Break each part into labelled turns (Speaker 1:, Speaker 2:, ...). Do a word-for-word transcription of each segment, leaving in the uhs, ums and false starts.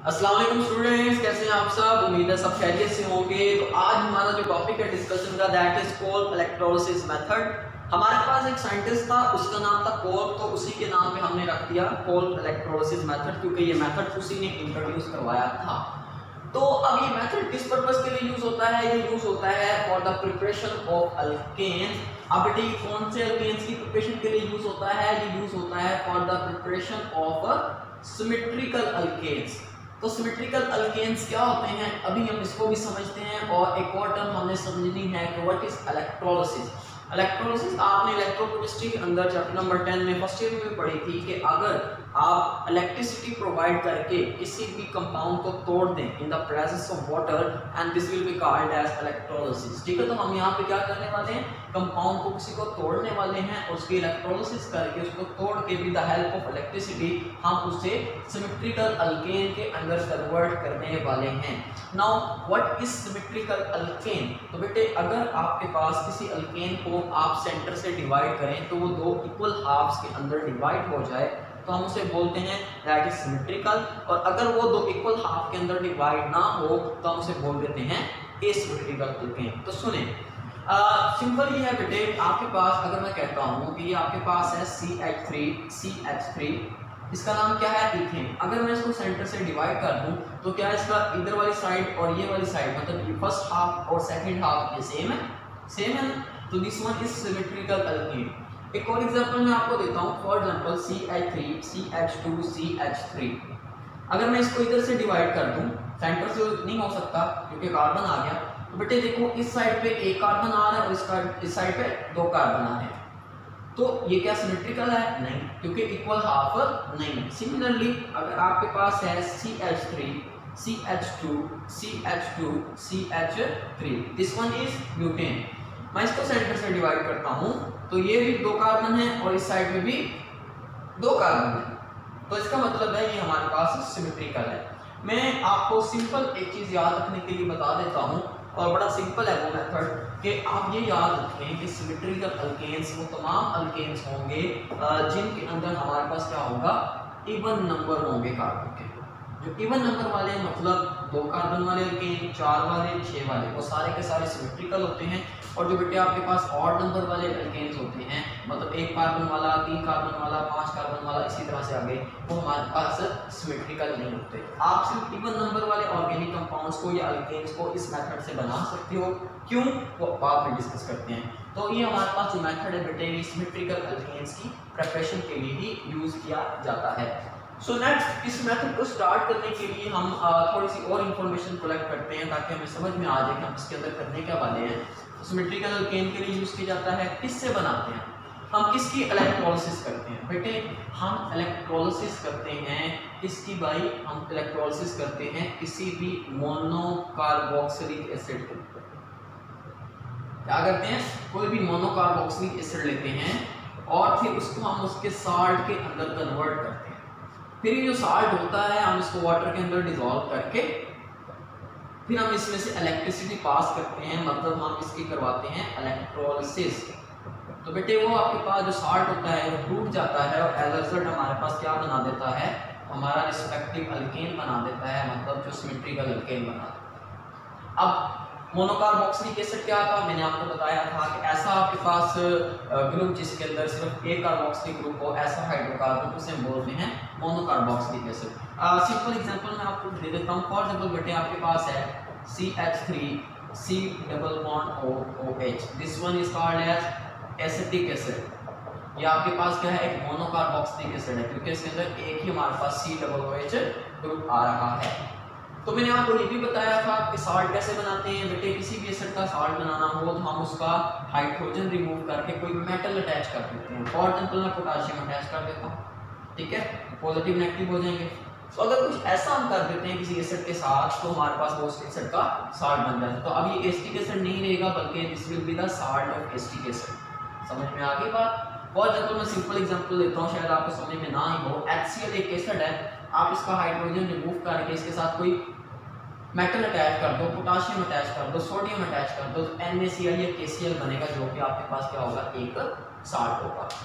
Speaker 1: अस्सलाम वालेकुम स्टूडेंट्स, कैसे हैं आप सब। उम्मीद है सब खैरियत से होंगे। तो आज हमारा जो टॉपिक है डिस्कशन का that is Kolbe electrolysis method. हमारे पास एक साइंटिस्ट था, उसका नाम था कोल, तो उसी के नाम पे हमने रख दिया कोल इलेक्ट्रोलिसिस मेथड, क्योंकि ये मेथड उसी ने इंट्रोड्यूस करवाया था। तो अब ये मेथड किस पर्पस के लिए यूज होता है? ये यूज होता है for the preparation of alkanes. अब बेटे कौन से अल्केन्स की प्रिपरेशन के लिए यूज होता है? ये यूज होता है for the preparation of symmetrical alkanes. तो सिमेट्रिकल अल्केन्स क्या होते हैं, अभी हम इसको भी समझते हैं। और एक और टर्म हमने समझनी है कि व्हाट इज इलेक्ट्रोलिसिस। इलेक्ट्रोलिसिस आपने इलेक्ट्रोकेमिस्ट्री के अंदर चैप्टर नंबर टेन में फर्स्ट ईयर में पढ़ी थी कि अगर आप इलेक्ट्रिसिटी प्रोवाइड करके किसी भी कंपाउंड को तोड़ दें in the presence of water and this will be called as electrolysis. ठीक है, तो हम यहाँ पे क्या करने वाले हैं, कंपाउंड को किसी को तोड़ने वाले हैं, उसकी इलेक्ट्रोलिसिस करके उसको तोड़ के with the help of electricity हम उसे सिमेट्रिकल अल्केन के अंदर कन्वर्ट करने वाले हैं। Now what is symmetrical alkane? तो बेटे अगर आपके पास किसी अल्केन को आप सेंटर से डिवाइड करें तो वो दो इक्वल हाफ्स के अंदर डिवाइड हो जाए तो हम उसे बोलते हैं दैट इज सिमेट्रिकल। और अगर वो दो इक्वल हाफ के अंदर डिवाइड ना हो तो हम उसे बोल देते हैं एसिमेट्रिकल अल्केन। तो सुने सिंपल ये है बेटे, आपके पास अगर मैं कहता हूँ कि ये आपके पास है C H three C H three, इसका नाम क्या है, इथेन। अगर मैं इसको सेंटर से डिवाइड कर दूं तो क्या इसका इधर वाली साइड और ये वाली साइड मतलब ये फर्स्ट हाफ और सेकंड हाफ ये सेम है सेम है तो this one is symmetrical alkane. एक और एग्जांपल मैं आपको देता हूं, for example C H three C H two C H three. अगर मैं इसको इधर से डिवाइड कर दूं, सेंटर से नहीं हो सकता क्योंकि कार्बन आ गया, तो बेटे देखो इस साइड पे एक कार्बन आ रहा है और इस इस साइड पे दो कार्बन आ रहे हैं, तो ये क्या सिमेट्रिकल है? नहीं, क्योंकि इक्वल हाफ नहीं। सिमिलरली अगर आपके पास है C H three C H two C H two C H three, this one is butane. मैं इसको सेंटर से डिवाइड करता हूं तो ये भी दो कार्बन है और इस साइड में भी दो कार्बन है, तो इसका मतलब है ये हमारे पास सिमेट्रिकल है। मैं आपको सिंपल एक चीज याद रखने के लिए बता देता हूं, और बड़ा सिंपल है वो मेथड कि आप ये याद रखें कि सिमेट्रिकल अल्केन्स वो तमाम अल्केन्स होंगे जिनके अंदर हमारे पास क्या होगा, इवन नंबर होंगे कार्बन के। जो इवन नंबर वाले मतलब दो कार्बन वाले अल्केन, चार वाले, छह वाले, वो सारे के सारे सिमेट्रिकल होते हैं। और जो बेटे आपके पास ऑड नंबर वाले अल्केन्स होते हैं मतलब एक कार्बन वाला, तीन कार्बन वाला, पांच कार्बन वाला, इसी तरह से आगे, वो हमारे पास सिमेट्रिकल नहीं होते। आप सिर्फ इवन नंबर वाले ऑर्गेनिक कंपाउंड्स को या अल्केन्स को इस मेथड से बना सकते हो। क्यों, वो बाद में डिस्कस करते हैं। तो ये हमारे पास जो मेथड है बेटे सिमेट्रिकल अल्केन्स की प्रिपरेशन के लिए ही यूज किया जाता है। सो so नेक्स्ट इस मेथड को स्टार्ट करने के लिए हम uh, थोड़ी सी और इन्फॉर्मेशन कलेक्ट करते हैं ताकि हमें समझ में आ जाए कि हम इसके अंदर करने क्या वाले हैं। सिमेट्रिकल अल्केन के लिए यूज किया जाता है, किससे बनाते हैं हम, किसकी इलेक्ट्रोलिसिस करते हैं बेटे, हम इलेक्ट्रोलिसिस करते हैं किसकी भाई, हम इलेक्ट्रोलिसिस करते हैं किसी भी मोनोकार्बोक्सिलिक एसिड के। क्या करते हैं, कोई भी मोनोकार्बोक्सिलिक एसिड लेते हैं और फिर उसको हम उसके साल्ट के अंदर कन्वर्ट करते हैं। फिर ये जो साल्ट होता है हम इसको वाटर के अंदर डिसॉल्व करके फिर हम इसमें से इलेक्ट्रिसिटी पास करते हैं, मतलब हम इसकी करवाते हैं इलेक्ट्रोलिसिस। तो बेटे वो आपके पास जो साल्ट होता है वो टूट जाता है और एज रिजल्ट हमारे पास क्या बना देता है, हमारा रिस्पेक्टिव अल्केन बना देता है, मतलब जो सिमेट्रिकल अल्केन बना देता है। अब मोनोकार्बोक्सिलिक एसिड क्या था, मैंने आपको बताया था कि ऐसा आपके पास ग्रुप जिसके अंदर सिर्फ एक कार्बोक्सिलिक ग्रुप हो, ऐसा हाइड्रोकार्बन, उसे हम बोलते हैं मोनोकार्बोक्सिलिक एसिड। सिंपल एग्जांपल मैं आपको दे देता हूं। फॉर एग्जांपल बेटे आपके पास है C H three C double bond O OH, this one is called as acetic acid. ये आपके पास क्या है, एक मोनोकार्बोक्सिलिक एसिड है क्योंकि इसके अंदर एक ही हमारे पास C डबल OH ग्रुप आ रहा है। तो मैंने आपको ये भी बताया था कि साल्ट कैसे बनाते हैं बेटे, किसी भी एसिड का साल्ट बनाना हो तो हम उसका हाइड्रोजन रिमूव करके कोई मेटल अटैच कर देते हैं। फॉर एग्जांपल मैं पोटेशियम अटैच कर देता हूँ, ठीक है, पॉजिटिव नेगेटिव हो जाएंगे। तो अगर कुछ ऐसा हम कर देते हैं किसी एसिड के साथ तो हमारे पास वो एसिड का साल्ट बन जाता है। तो अब ये एसिटिक एसिड नहीं रहेगा बल्कि this will be the salt of acetic acid. समझ में आ गई बात? फॉर एग्जांपल मैं सिंपल एग्जांपल देता हूँ, शायद आपको समझ में ना ही हो। HCl एक एसिड है, आप इसका हाइड्रोजन रिमूव करके इसके साथ कोई मेटल अटैच कर दो, पोटेशियम अटैच कर दो, सोडियम अटैच कर दो, तो NaCl या KCl बनेगा जो कि आपके पास क्या होगा, एक साल्ट होगा।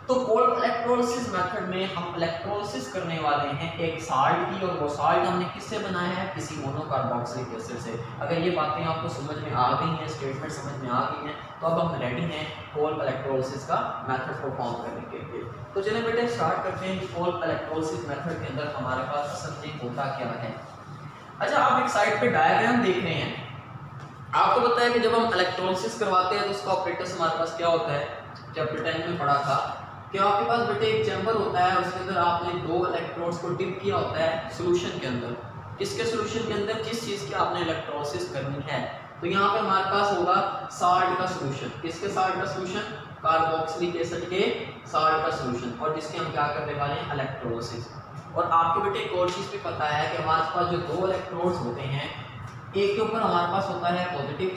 Speaker 1: तो कोल्ड इलेक्ट्रोलिसिस मेथड में हम इलेक्ट्रोलिसिस करने वाले हैं एक साल्ट की, और वो साल्ट हमने किससे बनाया है, किसी मोनोकार्बोक्सिलिक एसिड से। अगर ये बातें आपको समझ में आ गई हैं, स्टेटमेंट समझ में आ गई हैं, तो अब हम रेडी हैं कोल्ड इलेक्ट्रोलिसिस का मेथड परफॉर्म करने के लिए। तो चलिए बेटे स्टार्ट करते हैं कि कोल्ड इलेक्ट्रोलिसिस मेथड के अंदर हमारे पास असल में होता क्या है। अच्छा, आप एक साइड पे डायग्राम देख रहे हैं, आपको पता है कि जब हम इलेक्ट्रोलिसिस करवाते हैं तो उसका ऑपरेटर्स हमारे पास क्या होता है, चैप्टर टेन में पढ़ा था कि आपके पास बेटे एक चैम्बर होता है, उसके अंदर आपने दो इलेक्ट्रोड्स को डिप किया होता है सॉल्यूशन के अंदर। किसके सॉल्यूशन के अंदर, जिस चीज़ की आपने इलेक्ट्रोलिसिस करनी है। तो यहाँ पे हमारे पास होगा साल्ट का सॉल्यूशन। किसके साल्ट का सॉल्यूशन, कार्बोक्सिलिक एसिड के साल्ट का सॉल्यूशन, और जिसके हम क्या करने वाले हैं, इलेक्ट्रोलिसिस। और आपको बेटे एक और चीज़ भी पता है कि हमारे पास जो दो इलेक्ट्रोड्स होते हैं, एक के ऊपर हमारे पास होता है पॉजिटिव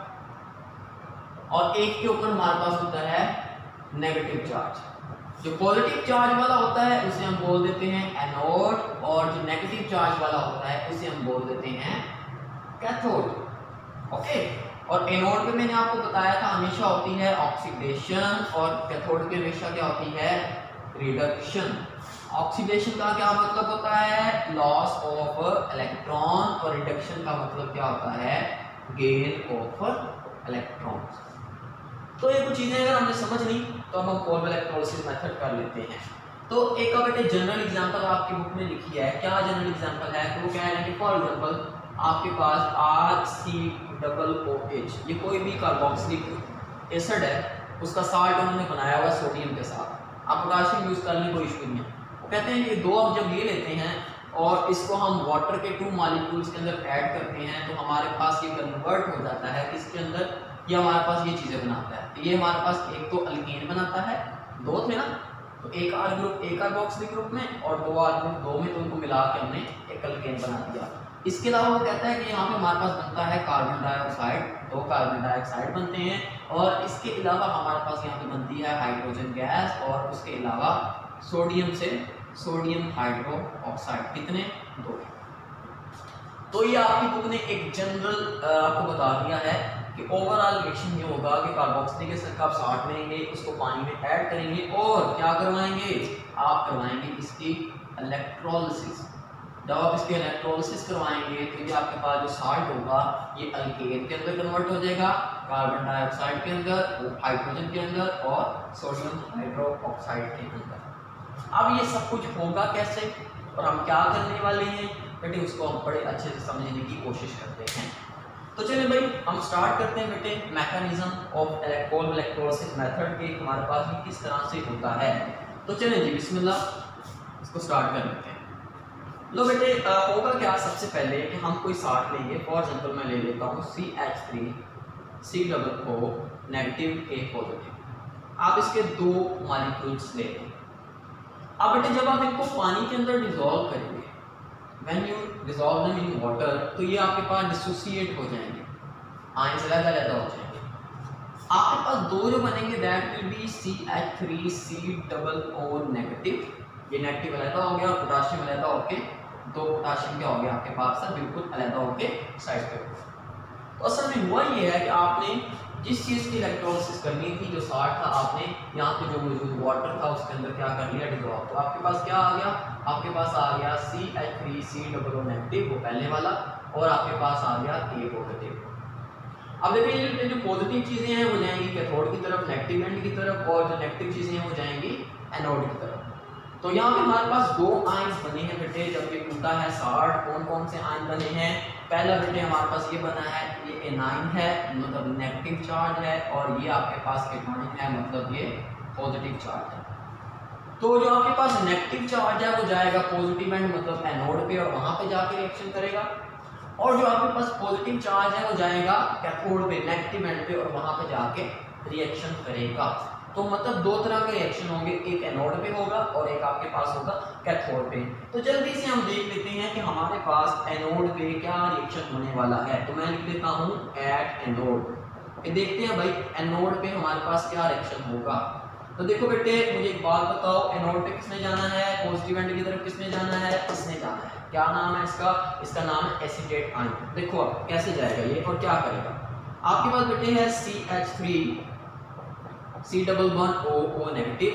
Speaker 1: चार्ज और एक के ऊपर हमारे पास होता है नेगेटिव चार्ज। जो पॉजिटिव चार्ज वाला होता है उसे हम बोल देते हैं एनोड, और जो नेगेटिव चार्ज वाला होता है उसे हम बोल देते हैं कैथोड। ओके, और एनोड पे मैंने आपको बताया था हमेशा होती है ऑक्सीडेशन, और कैथोड पे हमेशा क्या होती है, रिडक्शन। ऑक्सीडेशन का क्या मतलब होता है, लॉस ऑफ इलेक्ट्रॉन, और रिडक्शन का मतलब क्या होता है, गेन ऑफ इलेक्ट्रॉन्स। तो ये कुछ चीजें अगर हमने समझ ली तो हम कोल्ड इलेक्ट्रोलिसिस मेथड कर लेते हैं। तो एक का बेटे जनरल एग्जांपल आपकी बुक में लिखी है, क्या जनरल एग्जांपल है, तो वो कह रहे हैं कि फॉर एग्जांपल आपके पास R C double O H, ये कोई भी कार्बोक्सिलिक एसिड है, उसका साल्ट उन्होंने बनाया हुआ सोडियम के साथ। आप पोटाशियम यूज कर लें, कोई इशू नहीं है। वो कहते हैं कि दो हम जब ये लेते हैं और इसको हम वाटर के टू मॉलिक्यूल्स के अंदर ऐड करते हैं, तो हमारे पास ये कन्वर्ट हो जाता है किसके अंदर, ये हमारे पास ये चीज़ें बनाता है। तो ये हमारे पास एक तो अल्केन बनाता है, दो थे ना, तो एक आर ग्रुप एक कार्बोक्सिलिक ग्रुप में, और दो आर ग्रुप दो में, तो उनको मिला के हमने एक अल्केन बना दिया। इसके अलावा वो कहता है कि यहाँ पे हमारे पास बनता है कार्बन डाइऑक्साइड, दो कार्बन डाइऑक्साइड बनते हैं, और इसके अलावा हमारे पास यहाँ पे बनती है हाइड्रोजन गैस, और उसके अलावा सोडियम से सोडियम हाइड्रो ऑक्साइड, कितने, दो। तो ये आपकी बुक ने एक जनरल आपको बता दिया है कि ओवरऑल रिएक्शन ये होगा कि कार्बोक्सिलिक एसिड का आप साल्ट लेंगे, उसको पानी में ऐड करेंगे, और क्या करवाएंगे, आप करवाएंगे इसकी इलेक्ट्रोलिसिस। जब आप इसकी इलेक्ट्रोलिसिस करवाएंगे तो ये आपके पास जो साल्ट होगा ये अल्केन के अंदर कन्वर्ट हो जाएगा, कार्बन डाइऑक्साइड के अंदर, हाइड्रोजन के अंदर, और सोडियम हाइड्रो ऑक्साइड के अंदर। अब ये सब कुछ होगा कैसे, और हम क्या करने वाले हैं बेटे, उसको हम बड़े अच्छे से समझने की कोशिश करते हैं। तो चलिए भाई हम स्टार्ट करते हैं बेटे mechanism of Kolbe electrolysis method के, हमारे पास भी किस तरह से होता है। तो चलिए जी बिस्मिल्लाह, इसको स्टार्ट कर लेते हैं। लो बेटे होगा क्या, सबसे पहले कि हम कोई साल्ट लेंगे, फॉर एग्जांपल मैं ले लेता हूँ C H three C double O negative A positive. आप इसके दो मॉलिक्यूल्स ले लें। अब बेटे जब आप इनको पानी के अंदर डिसॉल्व करेंगे, When you dissolve them in water, तो ये आपके पास डिसोसिएट हो जाएंगे, आयन से अलग अलग हो जाएंगे। आपके पास दो जो बनेंगे that will be C H three C double O negative, ये नेगेटिव अलग हो गया, और पोटाशियम अलग होके दो पोटाशियम क्या हो गया आपके पास सब बिल्कुल अलग होके साइड पे। तो असल में हुआ ये है कि आपने जिस चीज़ की इलेक्ट्रोलिसिस करनी थी, जो साल्ट था, आपने यहाँ पे जो मौजूद वाटर था उसके अंदर क्या कर लिया, डिसॉल्व। तो आपके पास क्या आ गया, आपके पास आ गया C H three C double O negative, वो पहले वाला, और आपके पास आ गया ए पॉजिटिव। अब देखिए ये जो पॉजिटिव चीज़ें हैं वो जाएंगी कैथोड की तरफ, नेगेटिव एंड की तरफ, और जो नेगेटिव चीज़ें हैं वो जाएंगी एनोड की तरफ। तो यहाँ पे हमारे पास दो आयन्स बने हैं बेटे, जब ये टूटा है साल्ट, कौन कौन से आयन बने हैं, पहला बेटे हमारे पास ये बना है, ये एनाइन है, मतलब नेगेटिव चार्ज है, और ये आपके पास एनाइन है, मतलब ये पॉजिटिव चार्ज है। तो जो आपके पास नेगेटिव चार्ज है वो जाएगा पॉजिटिव एंड मतलब एनोड पे, और वहां पे जाके रिएक्शन करेगा, और जो आपके पास पॉजिटिव चार्ज है वो जाएगा कैथोड पे, नेगेटिव एंड पे, और वहां पे जाके रिएक्शन करेगा। तो मतलब दो तरह के रिएक्शन होंगे, एक एनोड पे होगा और एक आपके पास होगा कैथोड पे। तो जल्दी से हम देख लेते हैं कि हमारे पास एनोड पे क्या रिएक्शन होने वाला है। तो मैं लिख लेता हूँ एट एनोड। ये देखते हैं भाई एनोड पे हमारे पास क्या रिएक्शन होगा। तो देखो बेटे मुझे एक बात बताओ, एनोड पे किसने जाना है, पॉजिटिव एंड की तरफ किसने जाना है, इसने जाना है। क्या नाम है इसका, इसका नाम है एसीटेट आयन। देखो अब कैसे जाएगा ये और क्या करेगा। आपके पास बेटे है C H three C double one O O negative,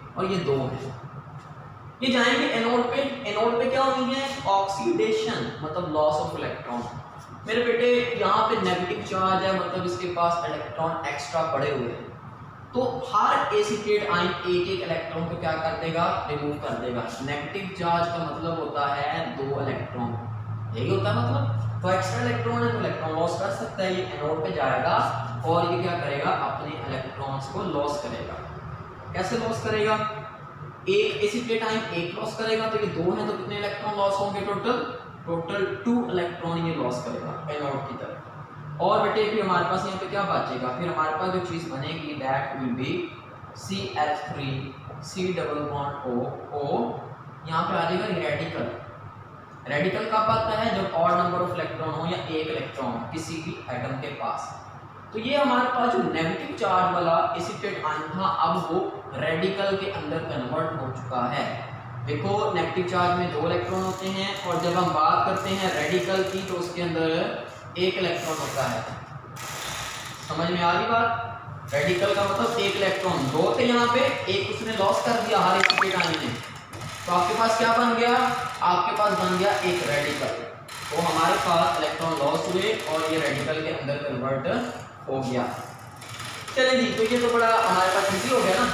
Speaker 1: और ये दो है। ये जाएंगे एनोड पे। एनोड पे क्या होंगे? ऑक्सीडेशन मतलब लॉस ऑफ इलेक्ट्रॉन। मेरे बेटे यहाँ पे नेगेटिव चार्ज है, मतलब इसके पास इलेक्ट्रॉन एक्स्ट्रा पड़े हुए हैं, तो हर एसीटेट आयन एक एक इलेक्ट्रॉन को क्या कर देगा? रिमूव कर देगा। नेगेटिव चार्ज का मतलब होता है दो इलेक्ट्रॉन, यही होता है मतलब। तो एक्स्ट्रा इलेक्ट्रॉन है तो इलेक्ट्रॉन लॉस कर सकता है, ये एनोड पे जाएगा और ये क्या करेगा? अपने इलेक्ट्रॉन्स को लॉस करेगा। कैसे लॉस करेगा? एक एसीटेट आयन एक लॉस करेगा, तो ये दो है तो कितने इलेक्ट्रॉन लॉस होंगे? टोटल टोटल टू इलेक्ट्रॉन ये लॉस करेगा एनोड की तरफ। और बेटे फिर हमारे पास यहाँ पे क्या बचेगा? फिर हमारे पास जो चीज बनेगी that will be C H three C double bond O O. यहाँ पे आ जाएगा रेडिकल। रेडिकल कब आता है? जब ऑड नंबर ऑफ इलेक्ट्रॉन हो या एक इलेक्ट्रॉन हो किसी भी एटम के पास। तो ये हमारे पास जो नेगेटिव चार्ज वाला एसीटेट आयन था, अब वो रेडिकल के अंदर कन्वर्ट हो चुका है। देखो नेगेटिव चार्ज में दो इलेक्ट्रॉन होते हैं और जब हम बात करते हैं रेडिकल की तो उसके अंदर एक इलेक्ट्रॉन होता है। समझ में आ रही बात? रेडिकल का मतलब एक इलेक्ट्रॉन। दो थे यहाँ पे, एक उसने लॉस कर दिया हर एसीटेट आयन ने, तो आपके पास क्या बन गया? आपके पास बन गया एक रेडिकल। तो हमारे पास इलेक्ट्रॉन लॉस हुए और ये रेडिकल के अंदर कन्वर्ट हो गया। चलिए जी, तो ये तो बड़ा हमारे पास इजी हो गया ना।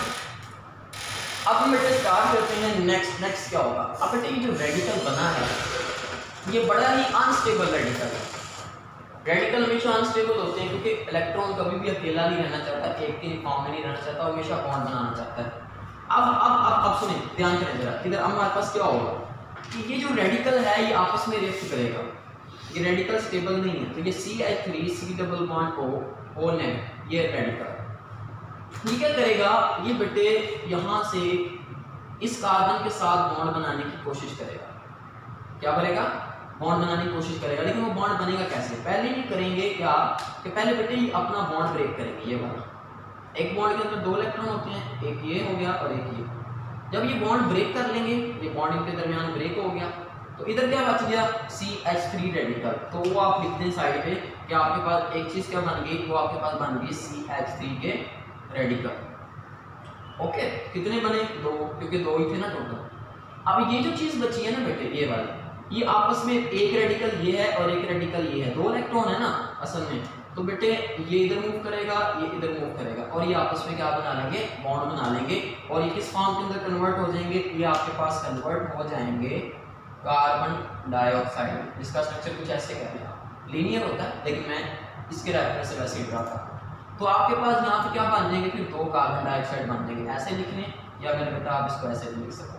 Speaker 1: अब हम बेटे स्टार्ट करते हैं नेक्स्ट। नेक्स्ट क्या होगा? अब बेटे ये जो रेडिकल बना है ये बड़ा ही अनस्टेबल रेडिकल है। रेडिकल हमेशा अनस्टेबल होते हैं क्योंकि इलेक्ट्रॉन कभी भी अकेला नहीं रहना चाहता, एक के फॉर्म में नहीं रहना चाहता, हमेशा बॉन्ड बनाना चाहता है। अब अब अब अब सुनिए, ध्यान करें जरा इधर। अब हमारे पास क्या होगा कि ये जो रेडिकल है ये आपस में रिएक्ट करेगा। ये रेडिकल स्टेबल नहीं है, तो ये C H three C double bond O O ने ये रेडिकल ये क्या करेगा? ये बेटे यहाँ से इस कार्बन के साथ बॉन्ड बनाने की कोशिश करेगा। क्या करेगा? बॉन्ड बनाने की कोशिश करेगा। लेकिन वो बॉन्ड बनेगा कैसे? पहले ये करेंगे क्या कि पहले बेटे ये अपना बॉन्ड ब्रेक करेंगे। ये वाला एक बॉन्ड के अंदर दो इलेक्ट्रॉन होते हैं, एक ये हो गया और एक ये। जब ये बॉन्ड ब्रेक कर लेंगे, ये बॉन्ड इनके दरमियान ब्रेक हो गया, तो इधर क्या बच गया? C H three radical. तो वो आप लिखते हैं साइड पे कि आपके पास एक चीज क्या बन गई? वो आपके पास बन गई सी एच थ्री के रेडिकल। ओके, कितने बने? दो, क्योंकि दो ही थे ना टोटल। अब ये जो चीज बची है ना बेटे, ये वाली, ये आपस में एक रेडिकल ये है और एक रेडिकल ये है, दो इलेक्ट्रॉन है ना असल में। तो बेटे ये इधर मूव करेगा, ये इधर मूव करेगा और ये आपस में क्या बना लेंगे? बॉन्ड बना लेंगे। और ये किस फॉर्म के अंदर कन्वर्ट हो जाएंगे? ये आपके पास कन्वर्ट हो जाएंगे कार्बन डाइऑक्साइड, जिसका स्ट्रक्चर कुछ ऐसे कहते हैं, लीनियर होता है लेकिन मैं इसके रेफरेंस से वैसे ही ड्रा था। तो आपके पास यहाँ पे क्या बन जाएंगे? फिर दो कार्बन डाइऑक्साइड बन जाएंगे। ऐसे लिखने या अगर बेटा आप इसको ऐसे भी लिख सकते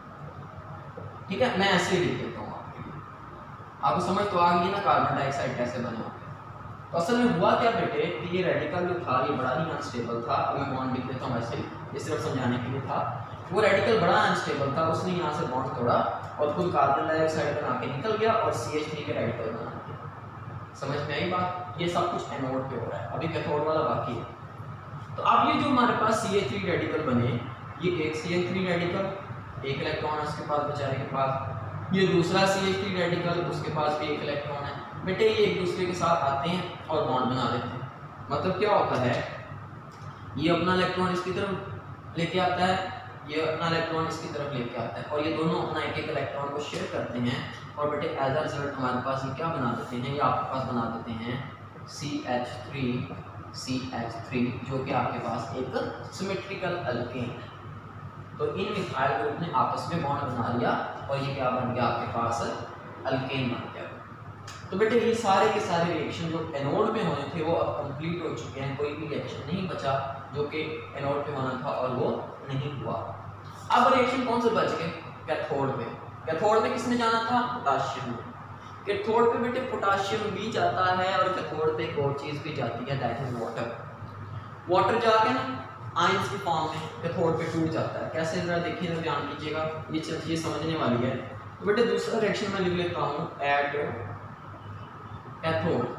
Speaker 1: हैं, ठीक है? मैं ऐसे ही लिख देता हूँ आपके लिए, आपको समझ तो आ गई ना कार्बन डाइऑक्साइड कैसे बने होते। तो असल में हुआ क्या बेटे कि ये रेडिकल जो था ये बड़ा ही अनस्टेबल था। अब मैं बॉन्ड लिख देता हूँ ऐसे, ये सिर्फ समझाने के लिए था। वो रेडिकल बड़ा अनस्टेबल था, उसने यहाँ से बॉन्ड तोड़ा और खुद कार्बन डाइऑक्साइड बना के निकल गया और सी एच थ्री के रेडिकल बना दिया। समझ में आई बात? ये सब कुछ एनोड पे हो रहा है, अभी कैथोड वाला बाकी है। तो अब ये जो हमारे पास सी एच थ्री रेडिकल बने, ये एक सी एच थ्री रेडिकल, एक इलेक्ट्रॉन है उसके पास बेचारे के पास, ये दूसरा सी एच थ्री रेडिकल, उसके पास भी एक इलेक्ट्रॉन है। बेटे ये एक दूसरे के साथ आते हैं और बॉन्ड बना लेते हैं। मतलब क्या होता है? ये अपना इलेक्ट्रॉन इसकी तरफ लेके आता है, ये अपना इलेक्ट्रॉन इसकी तरफ लेके आता है और ये दोनों अपना एक एक इलेक्ट्रॉन को शेयर करते हैं। और बेटे एज अ रिजल्ट हमारे पास ये क्या बना देते हैं? ये आपके पास बना देते हैं C H three C H three, जो कि आपके पास एक सिमेट्रिकल अल्केन है। तो इन मिथाइल ग्रुप ने आपस में बॉन्ड बना लिया और ये क्या बन गया? आपके पास अल्केन बन गया। तो बेटे ये सारे के सारे रिएक्शन जो एनोड में होने थे वो अब कंप्लीट हो चुके हैं। कोई भी रिएक्शन नहीं बचा जो कि एनोड पे होना था और वो नहीं हुआ। अब रिएक्शन कौन से बच गए? कैथोड पे। कैथोड में किसने जाना था? पोटाशियम में। कैथोड पे बेटे पोटाशियम भी जाता है और कैथोड पे एक और चीज भी जाती है, दैट इज वाटर। वाटर जाके ना आयंस की फॉर्म में कैथोड पे टूट जाता है। कैसे जरा देखिए, तो ध्यान कीजिएगा, ये चीज समझने वाली है। तो बेटे दूसरा रिएक्शन मैं लिख लेता हूँ एट कैथोड।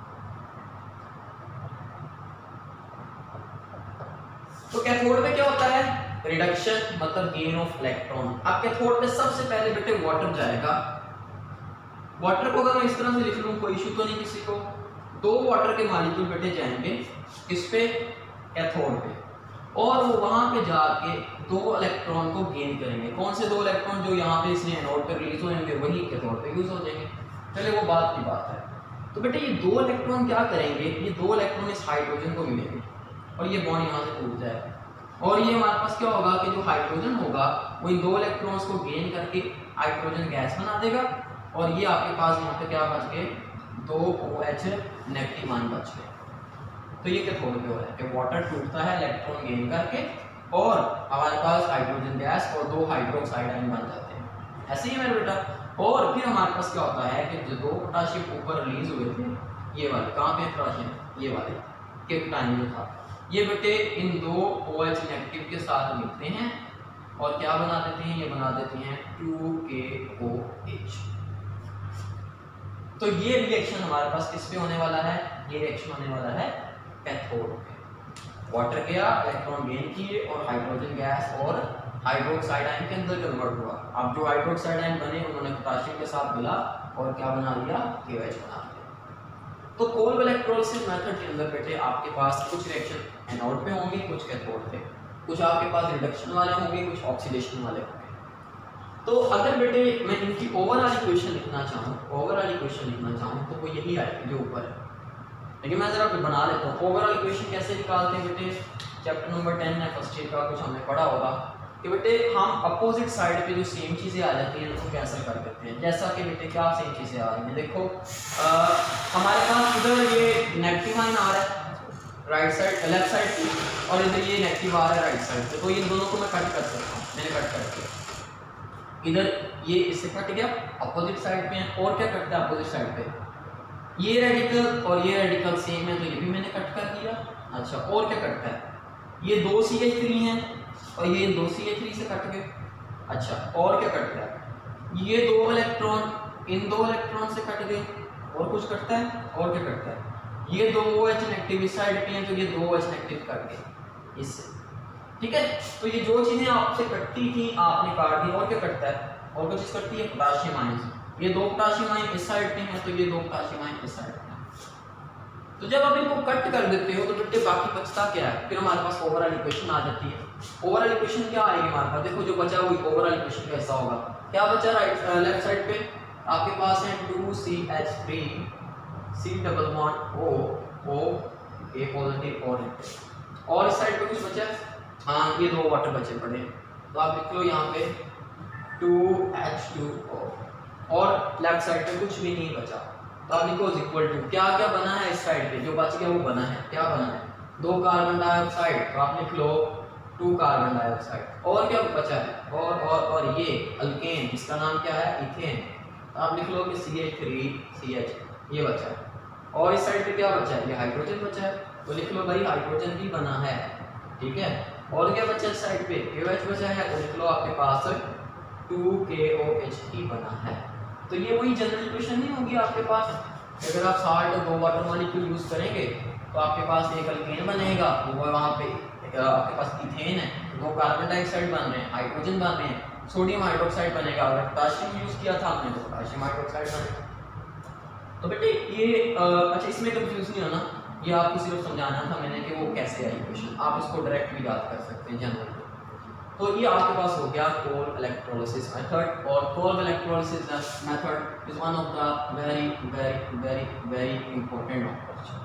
Speaker 1: तो कैथोड में क्या होता है? रिडक्शन मतलब गेन ऑफ इलेक्ट्रॉन। अब कैथोड में सबसे पहले बेटे वाटर जाएगा। वाटर को अगर मैं इस तरह से लिख लूं कोई इशू तो नहीं किसी को। दो वाटर के मॉलिक्यूल बेटे जाएंगे किस पे? कैथोड पे। और वो वहाँ पे जाके दो इलेक्ट्रॉन को गेन करेंगे। कौन से दो इलेक्ट्रॉन? जो यहाँ पे इसने एनोड पे रिलीज होंगे वही कैथोड पे यूज हो जाएंगे। चलिए वो बात की बात है। तो बेटे ये दो इलेक्ट्रॉन क्या करेंगे, ये दो इलेक्ट्रॉन इस हाइड्रोजन को मिलेंगे और ये बॉन्ड यहाँ से टूट जाएगा और ये हमारे पास क्या होगा कि जो हाइड्रोजन होगा वो इन दो इलेक्ट्रॉन्स को गेन करके हाइड्रोजन गैस बना देगा और ये आपके पास यहाँ पे क्या बच गए, दो OH नेगेटिव आयन बच गए। तो ये कैथोड पे हो रहा है कि वाटर टूटता है इलेक्ट्रॉन गेन करके और हमारे पास हाइड्रोजन गैस और दो हाइड्रोक्साइड आयन बन जाते हैं। ऐसे ही मेरे बेटा। और फिर हमारे पास क्या होता है कि जो दो पोटाशियम ऊपर रिलीज हुए थे, ये वाले कहाँ पे पोटाशियम, ये वाले के टाइम में था, ये बेटे इन दो OH नेगेटिव के साथ मिलते हैं और क्या बना देते हैं, ये बना देते हैं टू के ओ एच। तो ये रिएक्शन हमारे पास किस पे होने वाला है, ये रिएक्शन होने वाला है कैथोड पे। वाटर गया, इलेक्ट्रॉन गेन किए और हाइड्रोजन गैस और हाइड्रोक्साइड आयन के अंदर कन्वर्ट हुआ। अब जो हाइड्रोक्साइड आयन बने उन्होंने पोटेशियम के साथ मिला और क्या बना दिया, KOH बना दिया। तो कोल्ड इलेक्ट्रोलिसिस मेथड के अंदर बेटे आपके पास कुछ रिएक्शन एनोड पे होंगे, कुछ कैथोड पे, कुछ आपके पास रिडक्शन वाले होंगे, कुछ ऑक्सीडेशन वाले होंगे। तो अगर बेटे मैं इनकी ओवरऑल इक्वेशन लिखना चाहूँ, ओवरऑल इक्वेशन लिखना चाहूँ तो वो यही आएगी जो ऊपर है। लेकिन मैं जरा बना लेता हूँ। ओवरऑल इक्वेशन कैसे निकालते हैं बेटे, चैप्टर नंबर टेन है फर्स्ट ईयर का, कुछ हमने पढ़ा होगा कि बेटे हम अपोजिट साइड पे जो सेम चीज़ें आ जाती हैं उनको कैंसिल कर देते हैं। जैसा कि बेटे क्या सेम चीज़ें आ रही हैं, देखो आ, हमारे पास इधर ये नेगेटिव आयन आ रहा है राइट साइड लेफ्ट साइड की और इधर ये नेगेटिव आ रहा है राइट साइड पे, तो इन दोनों को मैं कट कर सकता हूँ। मैंने कट कर दिया, इधर ये इससे कट गया, अपोजिट साइड पे है। और क्या कटता है अपोजिट साइड पे, ये रेडिकल और ये रेडिकल सेम है तो ये भी मैंने कट कर दिया। अच्छा, और क्या कटता है, ये दो सी एच थ्री हैं और ये दो सी एच थ्री से कट गए। अच्छा, और क्या कटता है, ये दो इलेक्ट्रॉन इन दो इलेक्ट्रॉन से कट गए। और कुछ कटता है, और क्या कटता है, ये दो OH नेगेटिव इस साइड पे हैं तो ये दो OH नेगेटिव कट गए इससे। ठीक है, तो ये जो चीज़ें आपसे कटती थी आपने काट दी। और क्या कटता है, और कुछ चीज़ कटती है पोटाशियम आयन से, ये दो पोटाशियम आयन इस साइड पे हैं तो ये दो पोटाशियम आयन इस साइड पे हैं। तो जब आप इनको कट कर देते हो तो बेटे बाकी बचता क्या है, फिर हमारे पास ओवरऑल इक्वेशन आ जाती है। ओवरऑल इक्वेशन क्या आएगी हमारे पास, देखो जो बचा वो ओवरऑल इक्वेशन कैसा होगा, क्या बचा राइट लेफ्ट साइड पे आपके पास है two C H three C double bond O O A positive और नेगेटिव। और इस साइड पे कुछ बचा, हाँ ये दो वाटर बचे पड़े, तो आप लिख लो यहाँ पे टू एच टू O और लेफ्ट साइड पे कुछ भी नहीं बचा तो आप लिखो इक्वल टू क्या क्या बना है इस साइड पे, जो बच गया वो बना है, क्या बना है, दो कार्बन डाइऑक्साइड, तो आप लिख लो टू कार्बन डाइऑक्साइड। और क्या बचा है, और और और ये अल्केन, इसका नाम क्या है इथेन, तो आप लिख लो कि C H three C H, ये बचा है। और इस साइड पे क्या बचा है, ये हाइड्रोजन बचा है, तो लिख लो भाई हाइड्रोजन भी बना है। ठीक है, और क्या बचा इस साइड पे, KOH बचा है, तो लिख लो आपके पास टू के ओ एच ही बना है। तो ये वही जनरल इक्वेशन नहीं होगी आपके पास। अगर आप साल्ट और दो वाटर मॉलिक्यूल यूज करेंगे तो आपके पास एक अल्केन बनेगा, वो वहाँ पे आपके पास इथेन है, दो कार्बन डाइऑक्साइड बन रहे हैं, हाइड्रोजन बन रहे हैं, सोडियम हाइड्रोक्साइड बनेगा। अगर पोटाशियम यूज किया था हमने तो पोटाशियम हाइड्रोक्साइड बनेगा। तो बेटे ये आ, अच्छा इसमें कंफ्यूज नहीं होना, ये आपको सिर्फ समझाना था मैंने कि वो कैसे है इक्वेशन, आप इसको डायरेक्ट भी याद कर सकते हैं जनरल। तो ये आपके पास हो गया कोल्ड इलेक्ट्रोलिसिस मेथड। और cold electrolysis method is one of the very very very very important question,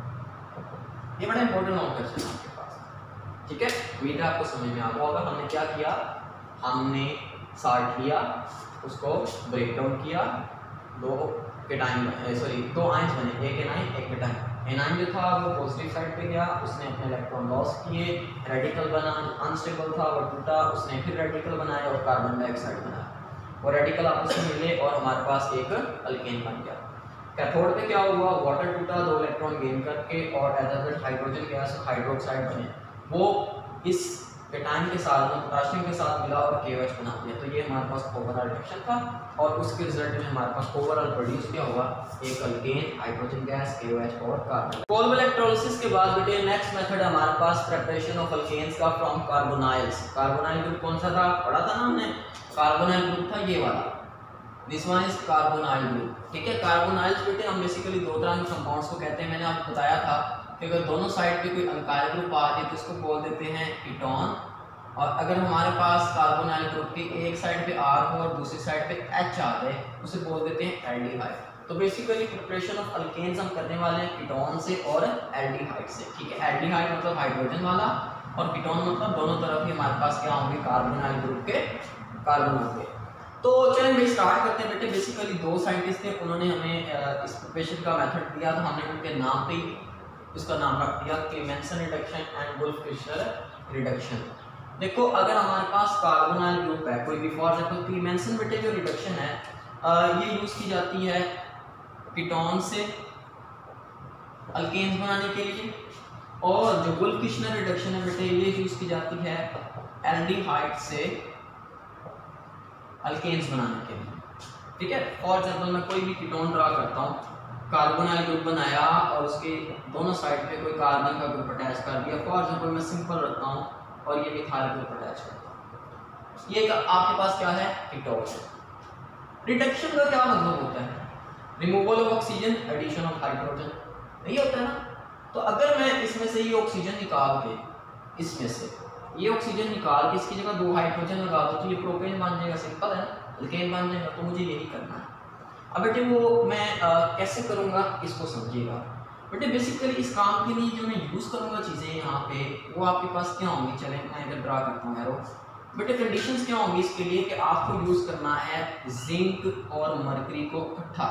Speaker 1: ये बड़ा इंपॉर्टेंट क्वेश्चन है आपके पास। ठीक है, उम्मीद है आपको समझ में आ गया होगा। हमने क्या किया, हमने साल्ट लिया, उसको ब्रेक डाउन किया, दो केटाइन सॉरी दो आयंस बने, एक एनाइन एक केटाइन। एनाइन जो था वो पॉजिटिव साइड पे गया, उसने अपने इलेक्ट्रॉन लॉस किए, रेडिकल बना, अनस्टेबल था वो टूटा, उसने फिर रेडिकल बनाया और कार्बन डाइऑक्साइड बनाया, और रेडिकल आपस में मिले और हमारे पास एक अल्केन बन गया। कैथोड पे क्या हुआ, वाटर टूटा, दो इलेक्ट्रॉन गेन करके और as a result hydrogen gas hydroxide बने, वो इस केटाइन के साथ में पोटेशियम के साथ मिला और KOH बना दिया। तो ये हमारे पास ओवरऑल रिएक्शन था और उसके रिजल्ट में हमारे पास ओवरऑल प्रोड्यूस क्या हुआ, एक अल्केन, हाइड्रोजन गैस, KOH और कार्बन। कोल्ड इलेक्ट्रोलिसिस के बाद बेटे नेक्स्ट मेथड हमारे पास प्रिपरेशन ऑफ अल्केन्स का फ्रॉम कार्बोनाइल्स। कार्बोनाइल ग्रुप कौन सा था, पढ़ा था ना हमने, कार्बोनाइल ग्रुप था ये वाला, this one is carbonyl group. ठीक है, कार्बोनाइल्स बेटे हम बेसिकली दो तरह के कंपाउंड्स को कहते हैं। मैंने आपको बताया था कि अगर दोनों साइड पे कोई अल्काइल ग्रुप आ जाए तो इसको बोल देते हैं कीटोन, और अगर हमारे पास कार्बोनाइल ग्रुप की एक साइड पे R हो और दूसरी साइड पे H आ जाए उसे बोल देते हैं एल्डिहाइड। तो बेसिकली प्रिपरेशन ऑफ अल्केन्स हम करने वाले हैं कीटोन से और एल्डिहाइड से, ठीक है। एल्डिहाइड मतलब हाइड्रोजन वाला और कीटोन मतलब दोनों तरफ ही हमारे पास क्या होंगे, कार्बोनाइल ग्रुप के कार्बन होंगे। तो चलें भाई स्टार्ट करते हैं बेटे। बेसिकली दो साइंटिस्ट थे, उन्होंने हमें इस प्रिपरेशन का मेथड दिया, तो हमने उनके नाम पे ही उसका नाम रख दिया Clemmensen reduction and Wolff Kishner reduction. देखो अगर हमारे पास कार्बोनाइल ग्रुप है कोई भी, फॉर एग्जांपल क्लेमेंसन बेटे जो रिडक्शन है ये यूज की जाती है कीटोन से अल्केन्स बनाने के लिए, और जो वुल्फ-किशनर रिडक्शन है बेटे ये यूज की जाती है एल्डिहाइड से अल्केन्स बनाने के लिए, ठीक है। फॉर एग्जांपल मैं कोई भी कीटोन ड्रा करता हूँ, कार्बोनाइल ग्रुप बनाया और उसके दोनों साइड पे कोई कार्बन का ग्रुप अटैच कर दिया, फॉर एग्जांपल मैं सिंपल रखता हूँ और ये मिथाइल ग्रुप अटैच करता हूँ, ये आपके पास क्या है, कीटोन है। रिडक्शन का क्या मतलब होता है, removal of oxygen, addition of hydrogen, यही होता है ना। तो अगर मैं इसमें से ये ऑक्सीजन निकाल के, इसमें से ये ऑक्सीजन निकाल के इसकी जगह दो हाइड्रोजन लगा दो तो ये प्रोपेन बन जाएगा, सिंपल है ना, अल्केन बन जाएगा। तो मुझे यही करना है। अब बेटे वो मैं आ, कैसे करूँगा इसको समझिएगा बेटे। बेसिकली इस काम के लिए जो मैं यूज़ करूँगा चीज़ें यहाँ पे वो आपके पास क्या होंगी, चलें मैं इधर ड्रा करता हूँ एरो। बेटे कंडीशंस क्या होंगी इसके लिए कि आपको यूज़ करना है जिंक और मरकरी को इकट्ठा।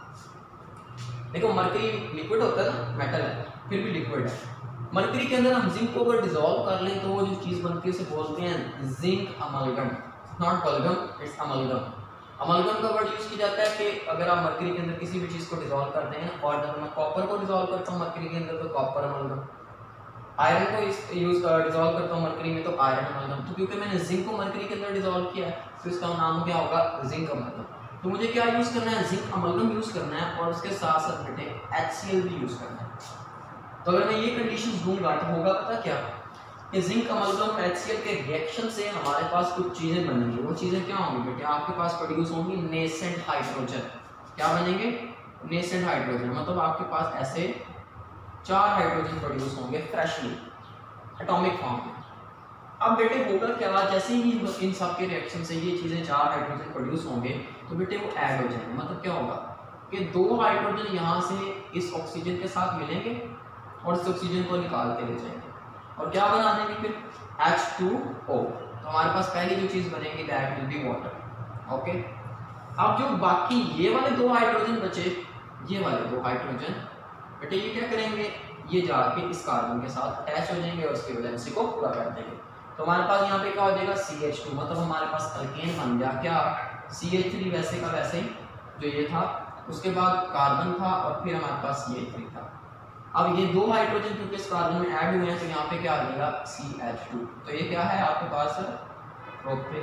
Speaker 1: देखो मरकरी लिक्विड होता है ना, मेटल है फिर भी लिक्विड है। मरकरी के अंदर हम जिंक को अगर डिसॉल्व कर लें तो वो जो चीज़ बनती है उसे बोलते हैं जिंक अमलगम, नॉट बलगम, इट्स अमलगम। अमलगम का वर्ड यूज़ किया जाता है कि अगर आप मरकरी के अंदर किसी भी चीज़ को डिसॉल्व करते हैं, और जब मैं कॉपर को डिसॉल्व करता हूँ मरकरी के अंदर तो कॉपर अमलगम, आयरन को यूज डिसॉल्व करता हूँ मरकरी में तो आयरन अमलगम। तो क्योंकि मैंने जिंक को मरकरी के अंदर डिसॉल्व किया है तो इसका नाम क्या होगा, जिंक अमलगम। तो मुझे क्या यूज़ करना है, जिंक अमलगम यूज़ करना है और उसके साथ साथ बेटे एच सी एल भी यूज़ करना है। तो अगर मैं ये कंडीशंस दूंगा तो होगा पता क्या, कि zinc amalgam H C L के रिएक्शन से हमारे पास कुछ चीज़ें बनेंगी। वो चीज़ें क्या होंगी बेटे, आपके पास प्रोड्यूस होंगी नेसेंट हाइड्रोजन। क्या बनेंगे, नेसेंट हाइड्रोजन, मतलब आपके पास ऐसे चार हाइड्रोजन प्रोड्यूस होंगे फ्रेशली एटॉमिक फॉर्म में। अब बेटे होगा क्या, जैसे ही इन सब के रिएक्शन से ये चीज़ें चार हाइड्रोजन प्रोड्यूस होंगे तो बेटे वो ऐड हो जाएंगे। मतलब क्या होगा कि दो हाइड्रोजन यहाँ से इस ऑक्सीजन के साथ मिलेंगे और इस ऑक्सीजन को निकाल के ले जाएंगे और क्या बना देंगे फिर एच टू ओ। तो हमारे पास पहली जो चीज़ बनेगी that will be water. Okay, अब जो बाकी ये वाले दो हाइड्रोजन बचे, ये वाले दो हाइड्रोजन बेटे ये क्या करेंगे, ये जाके इस कार्बन के साथ अटैच हो जाएंगे और उसकी वैलेंसी को पूरा कर देंगे। तो हमारे पास यहाँ पे क्या हो जाएगा सी एच टू, मतलब हमारे पास अल्केन बन गया क्या, सी एच थ्री वैसे का वैसे ही जो ये था, उसके बाद कार्बन था और फिर हमारे पास सी एच थ्री था। अब ये दो हाइड्रोजन क्योंकि इस कार्बन में ऐड हुए हैं तो यहाँ पे क्या आ जाएगा सी एच टू। तो ये क्या है आपके पास प्रोपेन,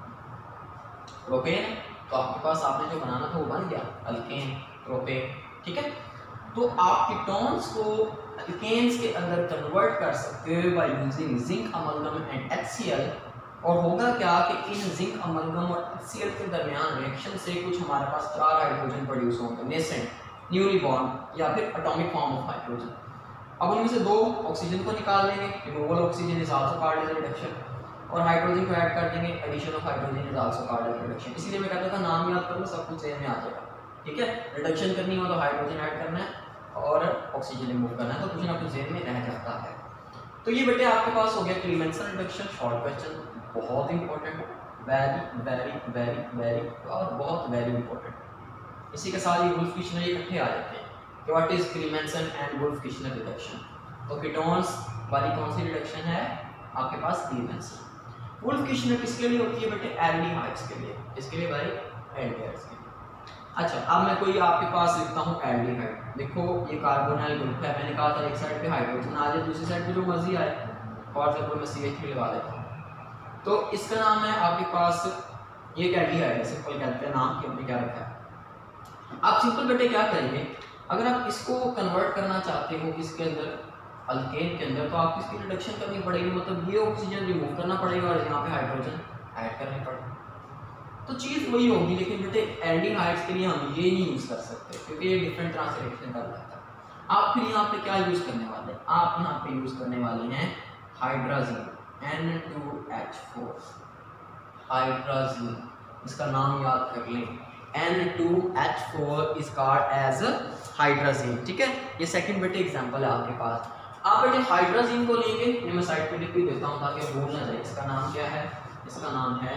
Speaker 1: प्रोपेन। तो आपके पास आपने जो बनाना था वो बन गया अल्केन प्रोपेन, ठीक है। तो आप कीटोन्स को अल्केन्स के अंदर कन्वर्ट कर सकते हो by using zinc amalgam and H C L. और होगा क्या कि इन जिंक अमलगम और एच सी एल के दरमियान रिएक्शन से कुछ हमारे पास चार हाइड्रोजन प्रोड्यूस होंगे, नेसेंट, न्यूली बॉर्न या फिर एटॉमिक फॉर्म ऑफ हाइड्रोजन। अब उनमें से दो ऑक्सीजन को निकाल देंगे, removal oxygen is also called as reduction, और हाइड्रोजन को ऐड कर देंगे, addition of hydrogen is also called as reduction. इसलिए मैं कहता था नाम याद कर लो सब कुछ सेम में आ जाएगा, ठीक है। रिडक्शन करनी हो तो हाइड्रोजन ऐड करना है और ऑक्सीजन रिमूव करना है, तो कुछ ना कुछ जेन में रह जाता है। तो ये बेटे आपके पास हो गया क्लेमेंसन रिडक्शन, शॉर्ट क्वेश्चन, बहुत important, very very very very और बहुत वेरी इंपॉर्टेंट। इसी के साथ ये वुल्फ-किशनर इकट्ठे आ जाते हैं कि what is Clemmensen and Wolff Kishner reduction. तो कीटोन्स वाली कौन सी रिडक्शन है आपके पास, क्लेमेंसन। वुल्फ-किशनर किसके लिए होती है बेटे, एल्डिहाइड्स के लिए। इसके लिए भाई एल्डिहाइड्स के लिए। अच्छा अब मैं कोई आपके पास लिखता हूँ एल्डिहाइड। देखो ये कार्बोनाइल ग्रुप है, मैंने कहा था एक साइड पे हाइड्रोजन आ जाए, दूसरी साइड पे जो मर्जी आए, फॉर एग्जांपल मैं सी एच थ्री लगा लेता हूँ। तो इसका नाम है आपके पास ये एक एल्डिहाइड है, सिंपल कहते हैं, नाम की हमने क्या रखा है। आप सिंपल बेटे क्या करेंगे, अगर आप इसको कन्वर्ट करना चाहते हो किसके अंदर, अल्केन के अंदर, तो आपको इसकी रिडक्शन करनी पड़ेगी, मतलब ये ऑक्सीजन रिमूव करना पड़ेगा और यहाँ पे हाइड्रोजन ऐड करने पड़ेगा। तो चीज़ वही होगी, लेकिन बेटे एल्डिहाइड्स के लिए हम ये नहीं यूज़ कर सकते क्योंकि ये डिफरेंट तरह से रिएक्शन कर रहा है। आप फिर यहाँ पे क्या यूज करने वाले हैं, आप यहाँ पे यूज करने वाले हैं hydrazine N two H four, hydrazine, इसका नाम याद कर लें, N two H four is called as hydrazine. ठीक है, ये सेकंड बेटे एग्जांपल है आपके पास। आप बेटे हाइड्राजीन को लेंगे, ये मैं साइड पे लिख भी देता हूँ ताकि भूल ना जाए। इसका नाम क्या है, इसका नाम है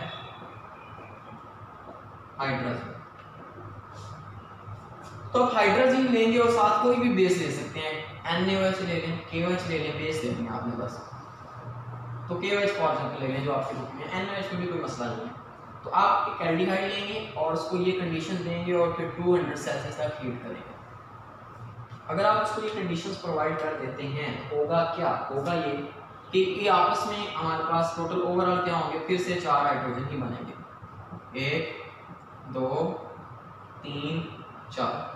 Speaker 1: हाइड्राजीन। तो आप हाइड्राजीन लेंगे और साथ कोई भी बेस ले सकते हैं, NaOH ले लें, KOH ले लें, बेस ले लेंगे आपने बस। तो KOH फॉर एग्जांपल ले लें जो आपके बुक में, NaOH में भी कोई मसला नहीं है। तो आप एक एल्डिहाइड लेंगे और उसको ये कंडीशन देंगे और फिर टू हंड्रेड सेल्सियस तक हीट करेंगे। अगर आप उसको ये कंडीशंस प्रोवाइड कर देते हैं, होगा क्या, होगा ये कि ये आपस में हमारे पास टोटल ओवरऑल क्या होंगे, फिर से चार हाइड्रोजन ही बनेंगे, एक दो तीन चार,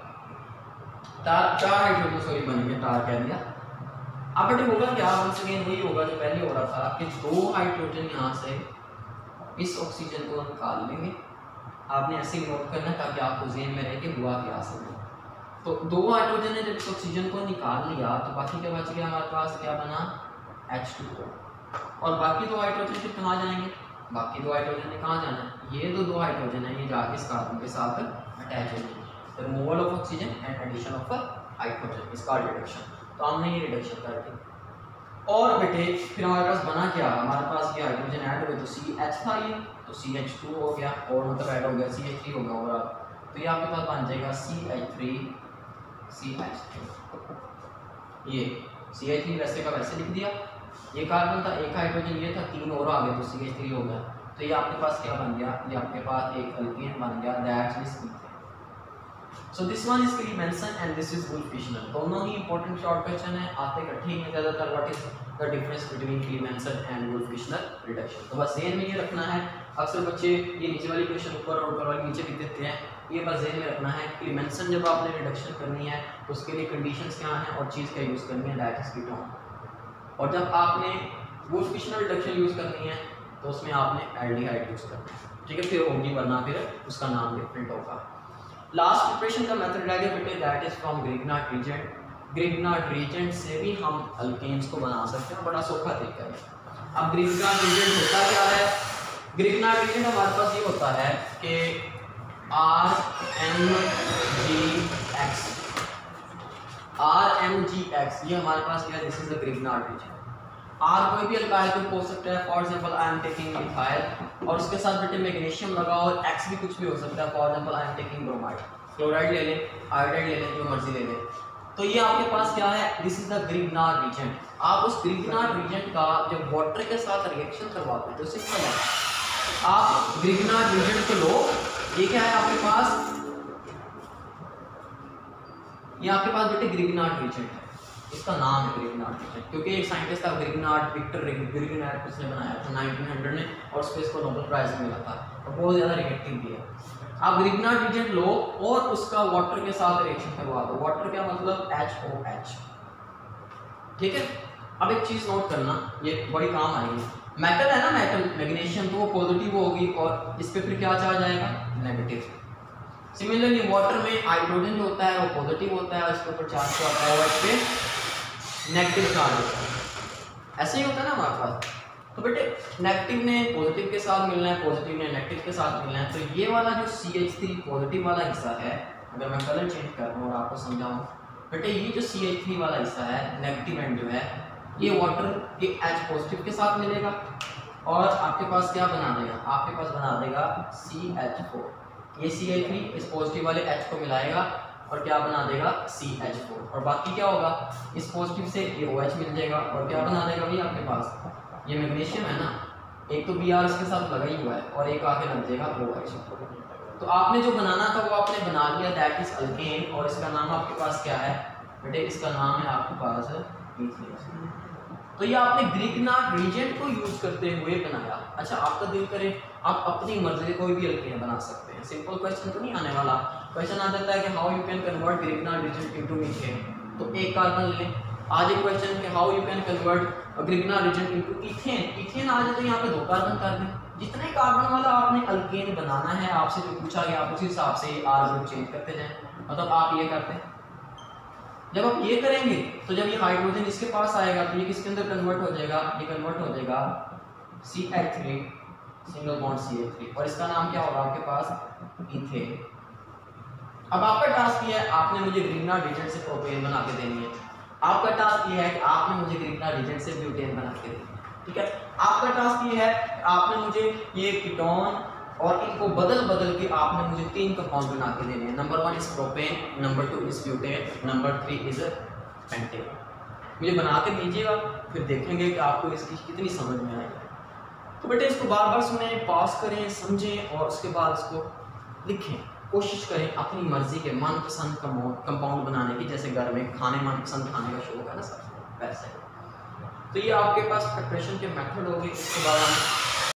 Speaker 1: चार चार हाइड्रोजन सॉरी बनेंगे, टार कह दिया। अब बेटे होगा क्या, वंस अगेन वही होगा जो पहले हो रहा था कि दो हाइड्रोजन यहाँ से इस ऑक्सीजन को निकाल लेंगे। आपने ऐसे नोट करना ताकि आपको ज़हन में रहे कि हुआ क्या समझ। तो दो हाइड्रोजन ने जब इस ऑक्सीजन को निकाल लिया तो बाकी क्या बच गया हमारे पास, क्या बना, एच टू ओ। और बाकी दो हाइड्रोजन फिर कहाँ जाएंगे, बाकी दो हाइड्रोजन ने कहाँ जाना है, ये दो दो हाइड्रोजन है, ये जाके इस कार्बन के साथ अटैच हो जाएंगे। Removal of oxygen and addition of hydrogen, इसका रिडक्शन। तो हमने ये रिडक्शन कर दी। और बेटे फिर हमारे पास बना क्या, हमारे पास ये हाइड्रोजन ऐड हुए तो सी एच था, ये तो सी एच टू हो गया, और मतलब ऐड हो गया सी एच थ्री हो गया ओवरऑल। तो ये आपके पास बन जाएगा C H three C H three. ये सी एच थ्री वैसे का वैसे लिख दिया, ये कार्बन था, एक हाइड्रोजन ये था, तीन और आ गए तो सी एच थ्री हो गया। तो ये आपके पास क्या बन गया, ये आपके पास एक अल्केन बन गया, that is methane. So this one is Clemmensen and this is Wolff Kishner. दोनों ही इंपॉर्टेंट शॉर्ट क्वेश्चन है, आते इकट्ठे ही हैं ज़्यादातर। What is the difference between Clemmensen and Wolff Kishner reduction. तो बस ज़हन में ये रखना है। अक्सर बच्चे ये नीचे वाली क्वेश्चन ऊपर और ऊपर वाली नीचे लिख देते हैं, ये बस ज़हन में रखना है। क्लीमेंसन जब आपने रिडक्शन करनी है तो उसके लिए कंडीशंस क्या हैं और चीज़ क्या यूज़ करनी है, दैट इज कीटोन। और जब आपने वुल्फ-फिशनर रिडक्शन यूज़ करनी है तो उसमें आपने एल्डिहाइड यूज़ करना है। ठीक है, फिर होगी, वरना फिर उसका नाम डिफरेंट होगा। लास्ट प्रिपरेशन का मेथड रह गया बेटे, that is from Grignard reagent. Grignard reagent से भी हम अल्केन्स को बना सकते हैं, बड़ा सौखा तरीका है। अब ग्रिग्नार्ड रीजेंट होता क्या है, ग्रिग्नार्ड रीजेंट हमारे पास ये होता है कि R M G X, R M G X ये हमारे पास क्या है, this is the Grignard reagent. R कोई भी अल्काइल ग्रुप हो सकता है, for example I am taking methyl, और उसके साथ बेटे मैग्नीशियम लगाओ, और एक्स भी कुछ भी हो सकता है, for example I am taking bromide, chloride ले लें, आयोडाइड ले लें, जो मर्जी ले लें। तो ये आपके पास क्या है, this is the Grignard reagent. आप उस ग्रिग्नार्ड रीजेंट का जब वाटर के साथ रिएक्शन करवाते हो तो सिंपल है, आप ग्रिग्नार्ड रीजेंट को लो, ये क्या है आपके पास, ये आपके पास बेटे ग्रिग्नार्ड रीजेंट है, इसका नाम है ग्रिग्नार्ड रीजेंट, क्योंकि एक साइंटिस्ट था ग्रिग्नार्ड, विक्टर ग्रिग्नार्ड, उसने बनाया था नाइनटीन हंड्रेड में, और उसको इसको नोबेल प्राइज मिला था, और बहुत ज़्यादा रिएक्टिव भी है। आप ग्रिग्नार्ड रीजेंट लो और उसका वाटर के साथ रिएक्शन करवा दो। वाटर क्या मतलब, एच ओ एच। ठीक है, अब एक चीज़ नोट करना, ये बड़ी काम आएगी। मेटल है ना, मेटल मैग्नीशियम, तो वो पॉजिटिव होगी और इस पे फिर क्या चार्ज आएगा, नेगेटिव। सिमिलरली वाटर में हाइड्रोजन जो होता है वो पॉजिटिव होता है, इसके ऊपर चार्ज क्या होता है, वो इस पे नेगेटिव चार्ज होता है। ऐसे ही होता है ना हमारे पास। तो बेटे नेगेटिव ने पॉजिटिव के साथ मिलना है, पॉजिटिव ने नेगेटिव के साथ मिलना है। तो ये वाला जो सी एच थ्री पॉजिटिव वाला हिस्सा है, अगर मैं कलर चेंज कर दूँ और आपको समझाऊँ, बेटे ये जो सी एच थ्री वाला हिस्सा है, नेगेटिव एंड जो है, ये वाटर के एच पॉजिटिव के साथ मिलेगा और आपके पास क्या बना देगा, आपके पास बना देगा सी एच फोर। ये सी एच थ्री इस पॉजिटिव वाले एच को मिलाएगा और क्या बना देगा, सी एच फोर। और बाकी क्या होगा, इस पॉजिटिव से ये ओ एच मिल जाएगा और क्या बना देगा भाई आपके पास, ये मैग्नीशियम है ना, एक तो बी आर इसके साथ लगा ही हुआ है और एक आगे लग जाएगा ओ एच। तो आपने जो बनाना था वो आपने बना लिया, दैट इज अल्केन। और इसका नाम आपके पास क्या है बेटे, इसका नाम है आपके पास मीथेन। तो ये आपने ग्रिग्नार्ड रीजेंट को यूज करते हुए बनाया। अच्छा, आपका दिल करे आप अपनी मर्जी से कोई भी अल्केन बना सकते हैं। सिंपल क्वेश्चन तो नहीं आने वाला, क्वेश्चन आ जाता है कि how you can convert Grignard reagent into methane. तो एक कार्बन ले, आज एक क्वेश्चन कि how you can convert Grignard reagent into ethane. Ethane आ जाए तो यहाँ पे दो कार्बन कर दें। जितने कार्बन वाला आपने अल्केन बनाना है, आपसे जो पूछा गया आप उसी हिसाब से आर ग्रुप चेंज करते जाएं। मतलब आप ये करते हैं, जब आप ये करेंगे तो जब ये हाइड्रोजन इसके पास आएगा तो ये किसके अंदर कन्वर्ट हो जाएगा, ये कन्वर्ट हो जाएगा C H three, single bond C H three, और इसका नाम क्या होगा आपके पास, इथेन। अब आपका टास्क ये है, आपने मुझे ग्रीनर रिएजेंट से प्रोपेन बना के देनी है। आपका टास्क ये है कि आपने मुझे ग्रीनर रिएजेंट से ब्यूटेन बना के देनी है, ठीक है। आपका टास्क ये है, आपने मुझे ये कीटोन और इनको बदल बदल के आपने मुझे तीन कंपाउंड बना के देने हैं। Number one is propane, number two is butane, number three is pentane. मुझे बना के दीजिएगा, फिर देखेंगे कि आपको इसकी कितनी समझ में आएगी। तो बेटे इसको बार बार सुने, पास करें, समझें और उसके बाद इसको लिखें। कोशिश करें अपनी मर्जी के मनपसंद कंपाउंड बनाने की, जैसे घर में खाने मनपसंद खाने का शौक है ना सबको, वैसे। तो ये आपके पास प्रिपरेशन के मेथड होंगे। इसके बाद हम